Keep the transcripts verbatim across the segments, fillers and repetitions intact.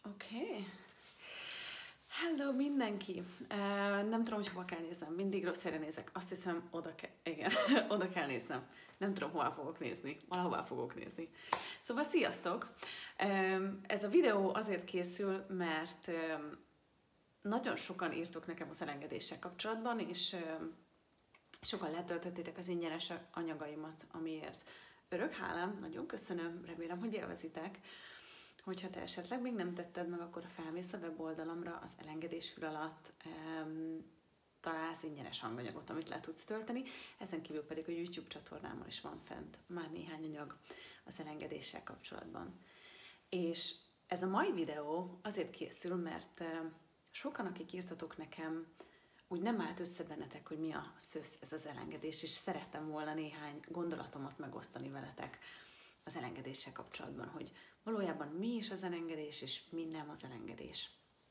Oké. Okay. Hello mindenki! Uh, nem tudom, hogy hova kell néznem. Mindig rossz helyre nézek. Azt hiszem, oda kell, igen, oda kell néznem. Nem tudom, hova fogok nézni. Valahová fogok nézni. Szóval sziasztok! Um, ez a videó azért készül, mert um, nagyon sokan írtok nekem az elengedéssel kapcsolatban, és um, sokan letöltöttétek az ingyenes anyagaimat, amiért örök hálám. Nagyon köszönöm, remélem, hogy élvezitek. Hogyha te esetleg még nem tetted meg, akkor felmész a weboldalamra, az elengedés fül alatt um, találsz ingyenes hanganyagot, amit le tudsz tölteni. Ezen kívül pedig a YouTube csatornámon is van fent már néhány anyag az elengedéssel kapcsolatban. És ez a mai videó azért készül, mert uh, sokan, akik írtatok nekem, úgy nem állt össze bennetek, hogy mi a szösz ez az elengedés, és szerettem volna néhány gondolatomat megosztani veletek az elengedéssel kapcsolatban, hogy valójában mi is az elengedés, és mi nem az elengedés.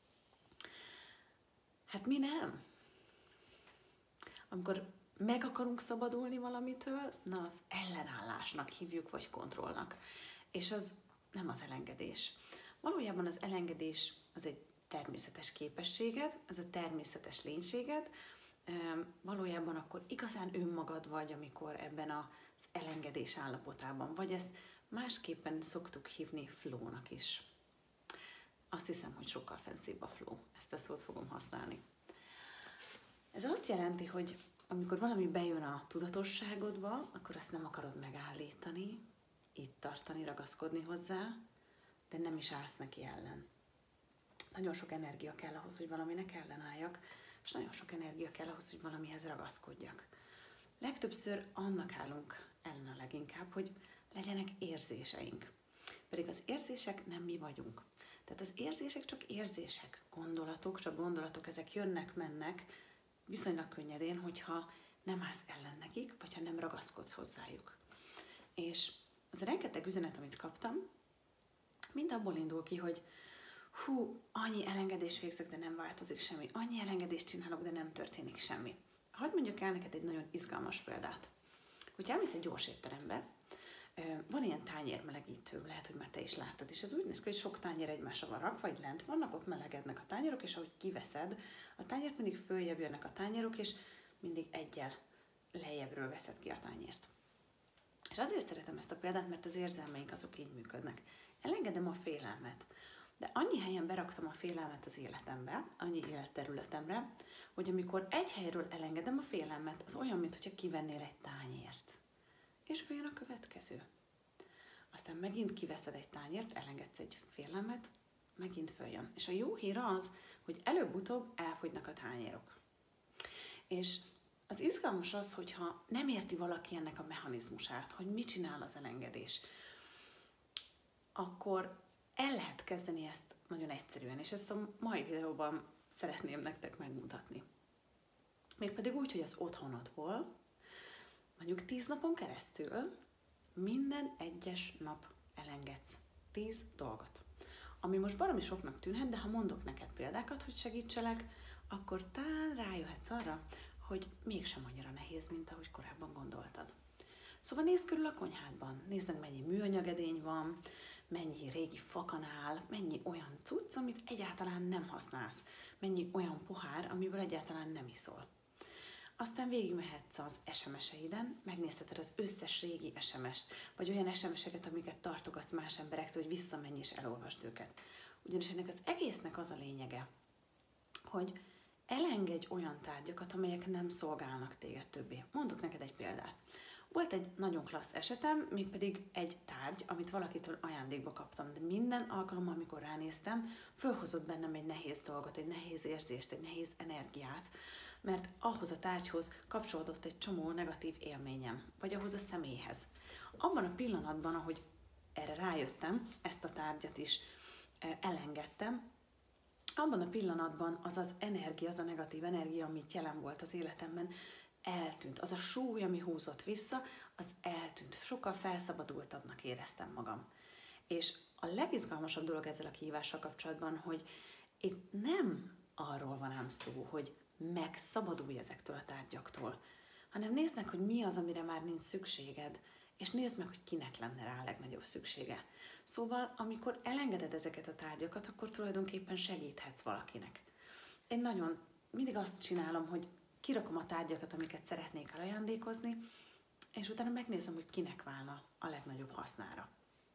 Hát mi nem? Amikor meg akarunk szabadulni valamitől, na az ellenállásnak hívjuk, vagy kontrollnak. És az nem az elengedés. Valójában az elengedés az egy természetes képességed, ez a természetes lénységed, valójában akkor igazán önmagad vagy, amikor ebben az elengedés állapotában vagy. Ezt másképpen szoktuk hívni flow-nak is. Azt hiszem, hogy sokkal fenszibb a flow. Ezt a szót fogom használni. Ez azt jelenti, hogy amikor valami bejön a tudatosságodba, akkor azt nem akarod megállítani, itt tartani, ragaszkodni hozzá, de nem is állsz neki ellen. Nagyon sok energia kell ahhoz, hogy valaminek ellenálljak, és nagyon sok energia kell ahhoz, hogy valamihez ragaszkodjak. Legtöbbször annak állunk ellen a leginkább, hogy legyenek érzéseink. Pedig az érzések nem mi vagyunk. Tehát az érzések csak érzések, gondolatok, csak gondolatok, ezek jönnek, mennek viszonylag könnyedén, hogyha nem állsz ellen nekik, vagy ha nem ragaszkodsz hozzájuk. És az rengeteg üzenet, amit kaptam, mind abból indul ki, hogy hú, annyi elengedést végzek, de nem változik semmi. Annyi elengedést csinálok, de nem történik semmi. Hadd mondjak el neked egy nagyon izgalmas példát. Hogyha elmész egy gyors étterembe, van ilyen tányérmelegítő, lehet, hogy már te is láttad, és ez úgy néz ki, hogy sok tányér egymásra van rakva, vagy lent vannak, ott melegednek a tányérok, és ahogy kiveszed a tányért, mindig följebb jönnek a tányérok, és mindig egyel lejjebbről veszed ki a tányért. És azért szeretem ezt a példát, mert az érzelmeink azok így működnek. Elengedem a félelmet. De annyi helyen beraktam a félelmet az életembe, annyi életterületemre, hogy amikor egy helyről elengedem a félelmet, az olyan, mintha kivennél egy tányért. És följön a következő. Aztán megint kiveszed egy tányért, elengedsz egy félelmet, megint följön. És a jó hír az, hogy előbb-utóbb elfogynak a tányérok. És az izgalmas az, hogyha nem érti valaki ennek a mechanizmusát, hogy mit csinál az elengedés, akkor el lehet kezdeni ezt nagyon egyszerűen, és ezt a mai videóban szeretném nektek megmutatni. Mégpedig úgy, hogy az otthonodból mondjuk tíz napon keresztül minden egyes nap elengedsz tíz dolgot. Ami most baromi soknak tűnhet, de ha mondok neked példákat, hogy segítselek, akkor talán rájöhetsz arra, hogy mégsem annyira nehéz, mint ahogy korábban gondoltad. Szóval nézd körül a konyhádban, nézd meg, mennyi műanyagedény van, mennyi régi fakanál, mennyi olyan cucc, amit egyáltalán nem használsz, mennyi olyan pohár, amiből egyáltalán nem iszol. Aztán végigmehetsz az es em es-eiden, megnézheted az összes régi es em est, vagy olyan es em eseket, amiket tartogatsz más emberektől, hogy visszamenj és elolvasd őket. Ugyanis ennek az egésznek az a lényege, hogy elengedj olyan tárgyakat, amelyek nem szolgálnak téged többé. Mondok neked egy példát. Volt egy nagyon klassz esetem, mégpedig egy tárgy, amit valakitől ajándékba kaptam, de minden alkalommal, amikor ránéztem, fölhozott bennem egy nehéz dolgot, egy nehéz érzést, egy nehéz energiát, mert ahhoz a tárgyhoz kapcsolódott egy csomó negatív élményem, vagy ahhoz a személyhez. Abban a pillanatban, ahogy erre rájöttem, ezt a tárgyat is elengedtem, abban a pillanatban az az energia, az a negatív energia, amit jelen volt az életemben, eltűnt. Az a súly, ami húzott vissza, az eltűnt. Sokkal felszabadultabbnak éreztem magam. És a legizgalmasabb dolog ezzel a kihívással kapcsolatban, hogy itt nem arról van ám szó, hogy megszabadulj ezektől a tárgyaktól, hanem nézd meg, hogy mi az, amire már nincs szükséged, és nézd meg, hogy kinek lenne rá a legnagyobb szüksége. Szóval, amikor elengeded ezeket a tárgyakat, akkor tulajdonképpen segíthetsz valakinek. Én nagyon mindig azt csinálom, hogy kirakom a tárgyakat, amiket szeretnék elajándékozni, és utána megnézem, hogy kinek válna a legnagyobb hasznára.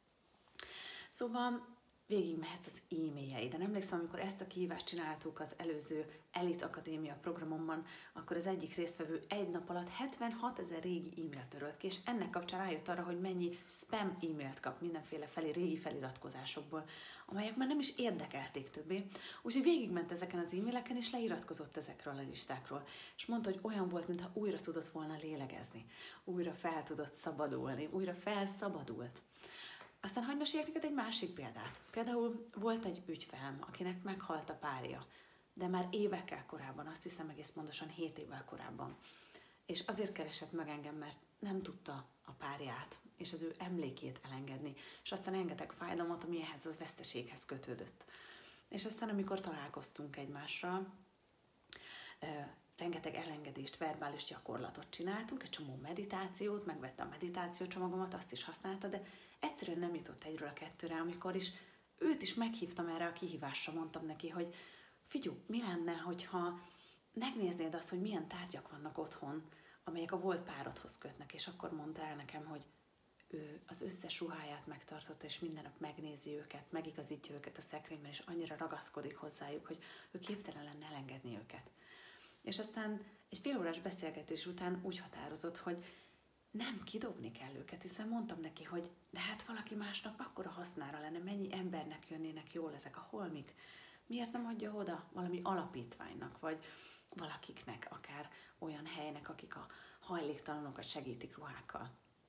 Szóval végigmehetsz az e-mailjeiden. Emlékszem, amikor ezt a kihívást csináltuk az előző Elite Akadémia programomban, akkor az egyik résztvevő egy nap alatt hetvenhat ezer régi e-mailt törölt ki, és ennek kapcsán rájött arra, hogy mennyi spam e-mailt kap mindenféle felé régi feliratkozásokból, amelyek már nem is érdekelték többé. Úgyhogy végigment ezeken az e-maileken, és leiratkozott ezekről a listákról. És mondta, hogy olyan volt, mintha újra tudott volna lélegezni, újra fel tudott szabadulni, újra felszabadult. Aztán hadd meséljek neked egy másik példát. Például volt egy ügyfelem, akinek meghalt a párja, de már évekkel korábban, azt hiszem egész pontosan hét évvel korábban. És azért keresett meg engem, mert nem tudta a párját és az ő emlékét elengedni, és aztán rengeteg fájdalmat, ami ehhez a veszteséghez kötődött. És aztán, amikor találkoztunk egymással, rengeteg elengedést, verbális gyakorlatot csináltunk, egy csomó meditációt, megvette a meditációcsomagomat, azt is használta, de egyszerűen nem jutott egyről a kettőre, amikor is őt is meghívtam erre a kihívásra, mondtam neki, hogy figyelj, mi lenne, hogyha megnéznéd azt, hogy milyen tárgyak vannak otthon, amelyek a volt párodhoz kötnek, és akkor mondta el nekem, hogy ő az összes ruháját megtartotta, és minden nap megnézi őket, megigazítja őket a szekrényben, és annyira ragaszkodik hozzájuk, hogy ő képtelen lenne elengedni őket. És aztán egy fél órás beszélgetés után úgy határozott, hogy nem kidobni kell őket, hiszen mondtam neki, hogy de hát valaki másnak akkora hasznára lenne, mennyi embernek jönnének jól ezek a holmik. Miért nem adja oda valami alapítványnak, vagy valakiknek, akár olyan helynek, akik a hajléktalanokat segítik ruhákkal.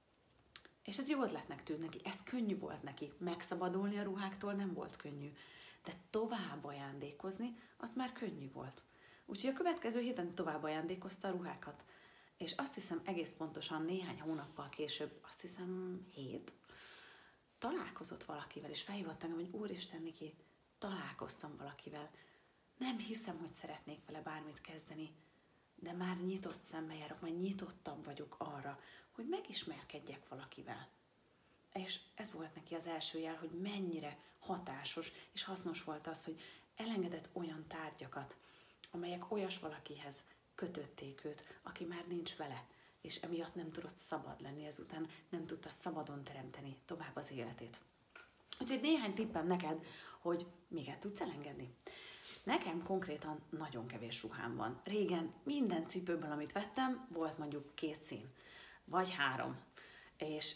És ez jó ötletnek tűnt neki, ez könnyű volt neki. Megszabadulni a ruháktól nem volt könnyű, de tovább ajándékozni, az már könnyű volt. Úgyhogy a következő héten tovább ajándékozta a ruhákat. És azt hiszem egész pontosan néhány hónappal később, azt hiszem hét, találkozott valakivel, és felhívott engem, hogy úristen, Niki, találkoztam valakivel. Nem hiszem, hogy szeretnék vele bármit kezdeni, de már nyitott szemmel járok, már nyitottabb vagyok arra, hogy megismerkedjek valakivel. És ez volt neki az első jel, hogy mennyire hatásos és hasznos volt az, hogy elengedett olyan tárgyakat, amelyek olyas valakihez kötötték őt, aki már nincs vele, és emiatt nem tudott szabad lenni, ezután nem tudta szabadon teremteni tovább az életét. Úgyhogy néhány tippem neked, hogy miket tudsz elengedni. Nekem konkrétan nagyon kevés ruhám van. Régen minden cipőből, amit vettem, volt mondjuk két szín, vagy három. És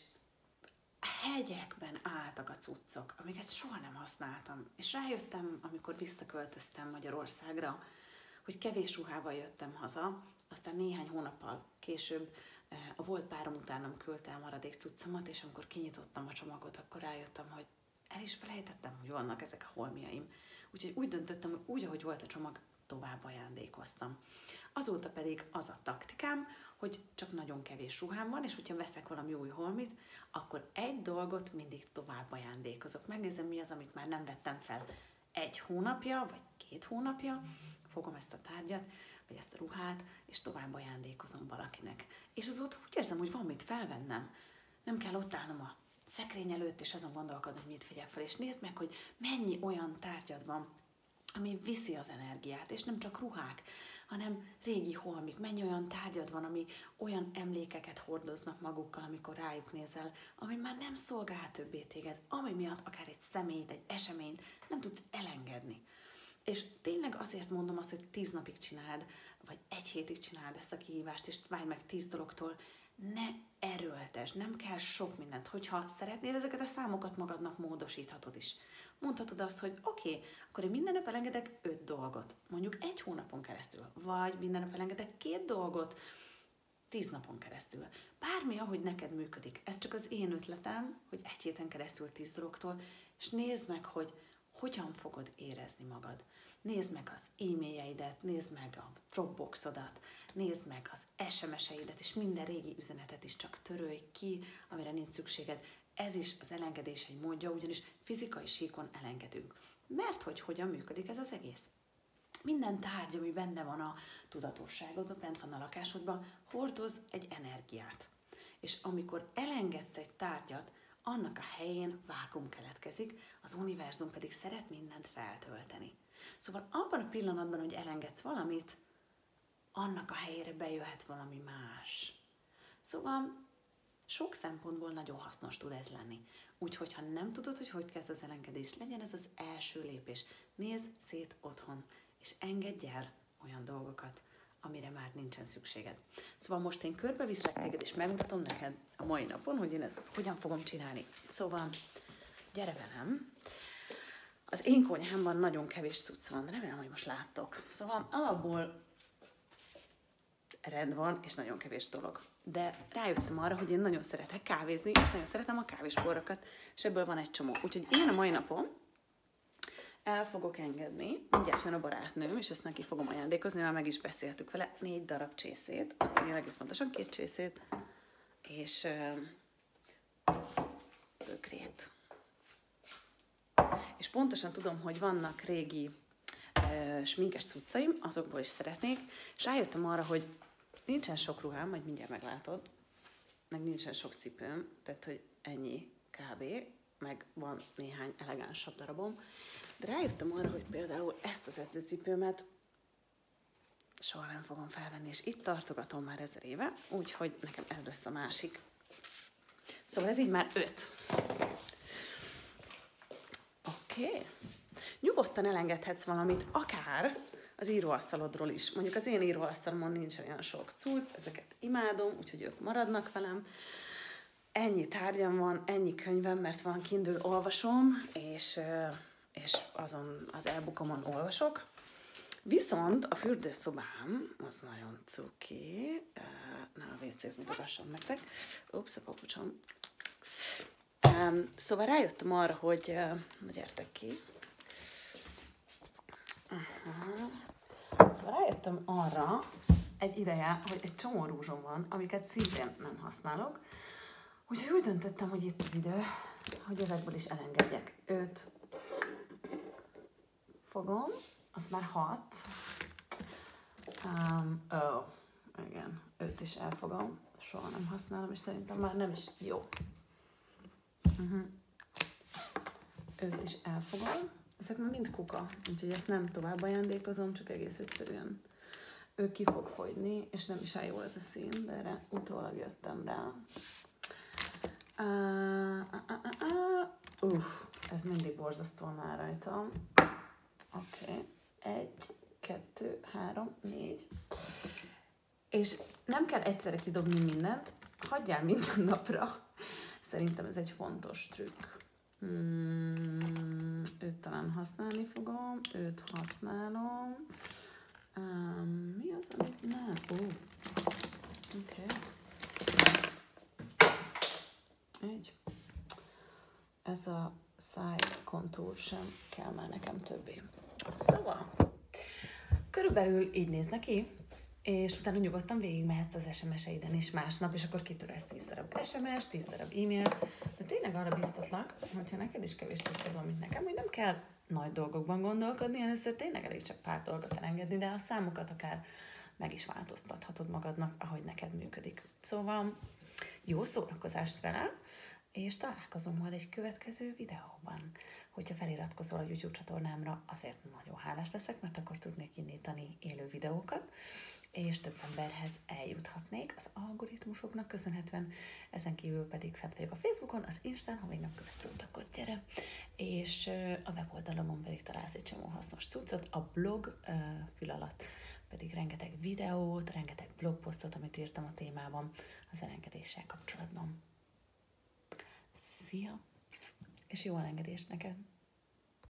hegyekben álltak a cuccok, amiket soha nem használtam. És rájöttem, amikor visszaköltöztem Magyarországra, hogy kevés ruhával jöttem haza, aztán néhány hónappal később a volt párom utánam küldte el maradék cuccomat, és amikor kinyitottam a csomagot, akkor rájöttem, hogy el is felejtettem, hogy vannak ezek a holmiaim. Úgyhogy úgy döntöttem, hogy úgy, ahogy volt a csomag, tovább ajándékoztam. Azóta pedig az a taktikám, hogy csak nagyon kevés ruhám van, és hogyha veszek valami új holmit, akkor egy dolgot mindig tovább ajándékozok. Megnézem, mi az, amit már nem vettem fel egy hónapja, vagy két hónapja, fogom ezt a tárgyat, vagy ezt a ruhát, és tovább ajándékozom valakinek. És azóta úgy érzem, hogy van mit felvennem. Nem kell ott állnom a szekrény előtt, és azon gondolkodni, hogy mit vegyek fel, és nézd meg, hogy mennyi olyan tárgyad van, ami viszi az energiát, és nem csak ruhák, hanem régi holmik. Mennyi olyan tárgyad van, ami olyan emlékeket hordoznak magukkal, amikor rájuk nézel, ami már nem szolgál többé téged, ami miatt akár egy személyt, egy eseményt nem tudsz elengedni. És tényleg azért mondom azt, hogy tíz napig csináld, vagy egy hétig csináld ezt a kihívást, és válj meg tíz dologtól, ne erőltesd, nem kell sok mindent. Hogyha szeretnéd ezeket a számokat magadnak, módosíthatod is. Mondhatod azt, hogy oké, okay, akkor én minden nap elengedek öt dolgot, mondjuk egy hónapon keresztül, vagy minden nap elengedek két dolgot, tíz napon keresztül. Bármi, ahogy neked működik. Ez csak az én ötletem, hogy egy héten keresztül tíz dologtól, és nézd meg, hogy hogyan fogod érezni magad. Nézd meg az e-mailjeidet, nézd meg a Dropboxodat, nézd meg az es em es-eidet, és minden régi üzenetet is csak törölj ki, amire nincs szükséged. Ez is az elengedés egy módja, ugyanis fizikai síkon elengedünk. Mert hogy hogyan működik ez az egész? Minden tárgy, ami benne van a tudatosságodban, bent van a lakásodban, hordoz egy energiát. És amikor elengedsz egy tárgyat, annak a helyén vákuum keletkezik, az univerzum pedig szeret mindent feltölteni. Szóval abban a pillanatban, hogy elengedsz valamit, annak a helyére bejöhet valami más. Szóval sok szempontból nagyon hasznos tud ez lenni. Úgyhogy, ha nem tudod, hogy hogy kezd az elengedés, legyen ez az első lépés. Nézz szét otthon, és engedj el olyan dolgokat, amire már nincsen szükséged. Szóval most én körbeviszlek téged, és megmutatom neked a mai napon, hogy én ezt hogyan fogom csinálni. Szóval, gyere velem! Az én konyhámban nagyon kevés cucc van, remélem, hogy most láttok. Szóval alapból rend van, és nagyon kevés dolog. De rájöttem arra, hogy én nagyon szeretek kávézni, és nagyon szeretem a kávéspórokat, és ebből van egy csomó. Úgyhogy én a mai napon el fogok engedni, mindjárt jön a barátnőm, és ezt neki fogom ajándékozni, mert meg is beszéltük vele, négy darab csészét, én egész pontosan két csészét, és uh, bögrét. És pontosan tudom, hogy vannak régi uh, sminkes cuccaim, azokból is szeretnék, és rájöttem arra, hogy nincsen sok ruhám, majd mindjárt meglátod, meg nincsen sok cipőm, tehát, hogy ennyi kb, meg van néhány elegánsabb darabom, de rájöttem arra, hogy például ezt az edzőcipőmet soha nem fogom felvenni, és itt tartogatom már ezer éve, úgyhogy nekem ez lesz a másik. Szóval ez így már öt. Oké. Okay. Nyugodtan elengedhetsz valamit, akár az íróasztalodról is. Mondjuk az én íróasztalomon nincs olyan sok cucc, ezeket imádom, úgyhogy ők maradnak velem. Ennyi tárgyam van, ennyi könyvem, mert van Kindle olvasom, és, és azon az e-bookomon olvasok. Viszont a fürdőszobám, az nagyon cuki, ne a vé cét mutassam nektek. Ups, a papucsom. Szóval rájöttem arra, hogy, na gyertek ki. Aha. Szóval rájöttem arra egy ideje, hogy egy csomó rúzsom van, amiket szintén nem használok. Úgyhogy úgy döntöttem, hogy itt az idő, hogy ezekből is elengedjek. Öt fogom, az már hat. Um, oh, igen, öt is elfogom. Soha nem használom, és szerintem már nem is jó. Uh-huh. Öt is elfogom. Ezek már mind kuka, úgyhogy ezt nem tovább ajándékozom, csak egész egyszerűen ő ki fog fogyni, és nem is áll jól ez a szín, de erre utólag jöttem rá. Uh, uh, uh, uh. Uff, ez mindig borzasztóan áll rajtam. Oké, okay. Egy, kettő, három, négy. És nem kell egyszerre kidobni mindent, hagyjál minden napra. Szerintem ez egy fontos trükk. Hmm, őt talán használni fogom, őt használom. Um, mi az, amit nem? Uh. Oké. Okay. Így. Ez a szájkontúr sem kell már nekem többé. Szóval, körülbelül így néz neki, és utána nyugodtan végigmehetsz az es em es-eiden is másnap, és akkor kitöresz tíz darab es em es, tíz darab e-mail, de tényleg arra biztatlak, hogyha neked is kevés cuccod van, mint nekem, hogy nem kell nagy dolgokban gondolkodni, először tényleg elég csak pár dolgot elengedni, de a számokat akár meg is változtathatod magadnak, ahogy neked működik. Szóval jó szórakozást vele, és találkozom majd egy következő videóban. Hogyha feliratkozol a YouTube csatornámra, azért nagyon hálás leszek, mert akkor tudnék indítani élő videókat, és több emberhez eljuthatnék az algoritmusoknak köszönhetően, ezen kívül pedig fent vagyok a Facebookon, az Instán, ha még nem követsz ott, akkor gyere, és a weboldalamon pedig találsz egy csomó hasznos cuccot, a blog fül alatt pedig rengeteg videót, rengeteg blogposztot, amit írtam a témában az elengedéssel kapcsolatban. Szia! És jó elengedést neked!